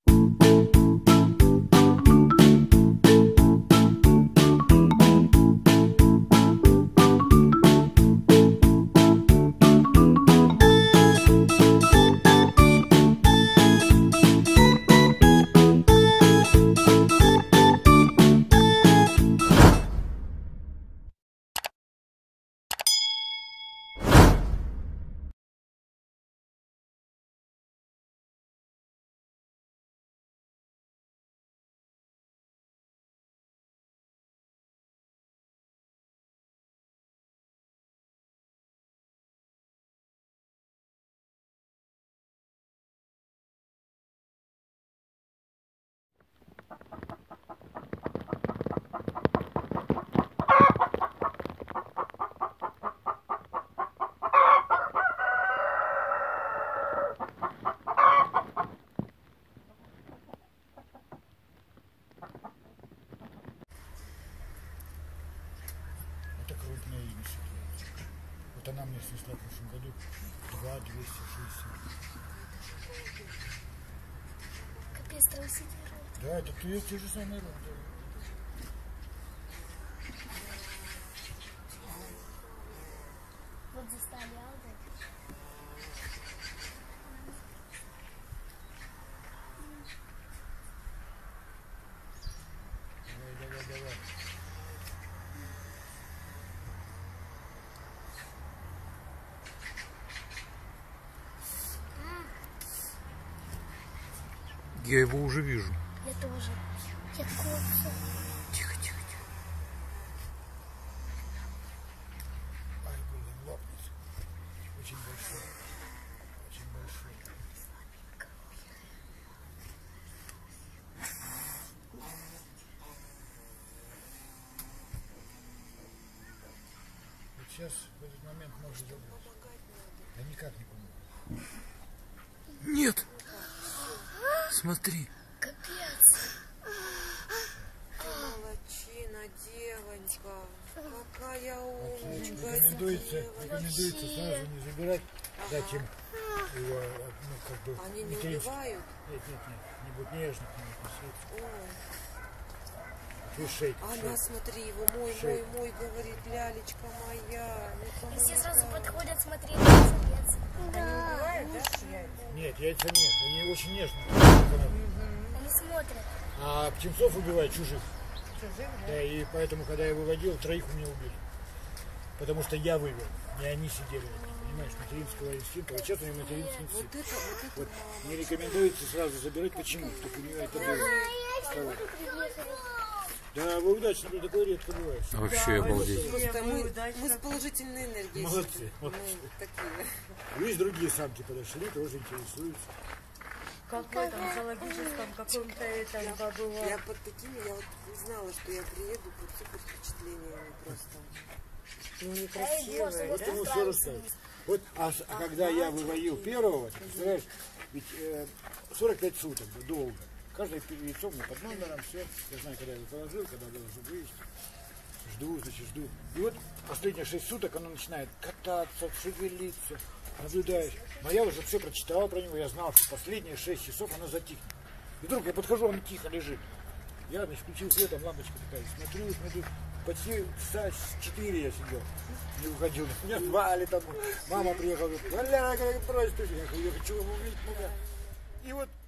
Крупная имя. Вот она мне снесла в прошлом году 2,260. Капец, транситирует. Да, это те же самые роды. Вот заставлял, да? Давай. Я его уже вижу. Я тоже. Я копся. Тихо. Ай, блин, лопнет. Очень большой. Вот сейчас, в этот момент, можно забрать. Я никак не помогу. Нет. Смотри. Капец. Молодчина, девонька. Какая умничка. Рекомендуется сразу не забирать, да, чем его, ну, как бы... Они не убивают? Нет, не будут нежно к нему относиться. Ой. Слушай, Она, смотри, его мой, говорит, лялечка моя. И все сразу подходят смотреть на самец. Да. Нет, яйца нет, они очень нежные. Они смотрят. А птенцов убивают чужих. Да, и поэтому, когда я выводил, 3 у меня убили. Потому что я вывел, не они сидели. Понимаешь, материнского инстинкта. Вот сейчас у нее материнский инстинкт. Вот не рекомендуется сразу забирать. Почему? Чтобы у нее это было. Да, вы удачно, такое редко бывает. Вообще обалдеть. Просто мы с положительной энергией. Молодцы. Мы такие. Есть другие самки подошли, тоже интересуются. Как в этом зоологическом каком-то этом побывала. Я под такими, я вот знала, что я приеду под супер впечатлениями просто. Ну, некрасивые, Вот ему все рассказывают. Вот, когда я выводил первого, ты представляешь, ведь 45 суток, долго. Каждое яйцо мне под номером, все. Я знаю, когда я его положил, когда должен вывести. Жду. И вот последние 6 суток оно начинает кататься, шевелиться, наблюдаешь. Но я уже все прочитал про него, я знал, что последние 6 часов оно затихнет. И вдруг я подхожу, он тихо лежит. Я, значит, включил свет, там лампочка такая, смотрю, почти часа 4 я сидел, не уходил. Меня звали там, мама приехала, говорит, Валя, как брось ты. Я говорю, я хочу его увидеть, и вот